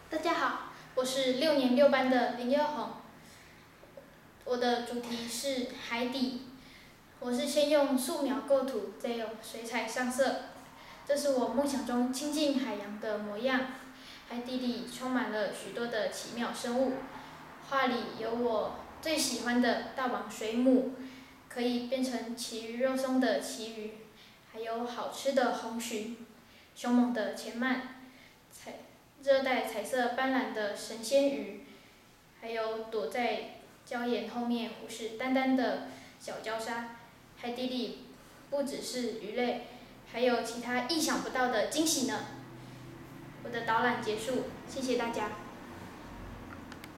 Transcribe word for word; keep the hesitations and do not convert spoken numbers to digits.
大家好，我是六年六班的林佑红。我的主题是海底。我是先用素描构图，再用水彩上色。这是我梦想中亲近海洋的模样。海底里充满了许多的奇妙生物。画里有我最喜欢的大王水母，可以变成其鱼肉松的旗鱼，还有好吃的红鲟，凶猛的前鳗，彩热带彩色斑斓的神仙鱼，还有躲在礁岩后面虎视眈眈的小礁鲨。海底里不只是鱼类，还有其他意想不到的惊喜呢。我的导览结束，谢谢大家。